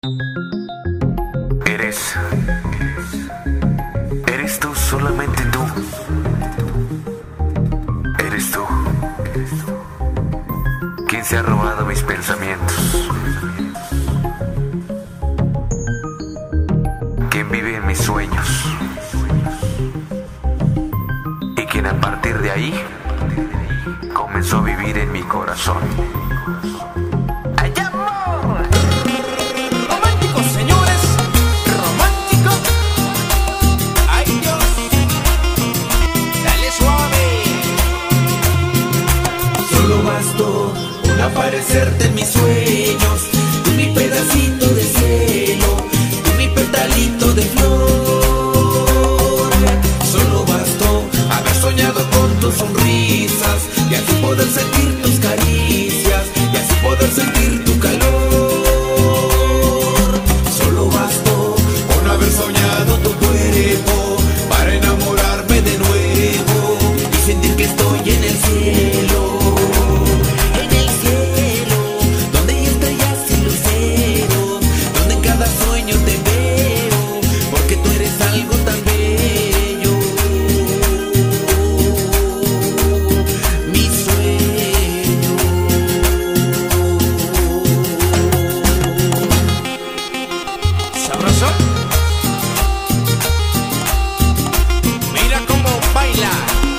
Eres tú, solamente tú. Eres tú quien se ha robado mis pensamientos, quien vive en mis sueños y quien a partir de ahí comenzó a vivir en mi corazón. ¡Ay, amor! Romántico, señores, romántico. Ay, Dios, dale suave. Solo bastó con aparecerte en mis sueños, tú mi pedacito de cielo, tú mi petalito de flor. Solo bastó haber soñado con tus sonrisas y así poder sentir tus caricias y así poder sentir tu calor. Solo bastó con haber soñado tu cuerpo para enamorarme de nuevo y sentir que estoy en el cielo. Mira cómo baila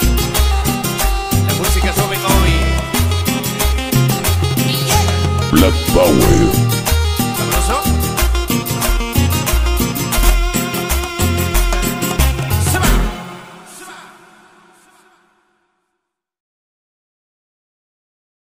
la música suave hoy. Black Power.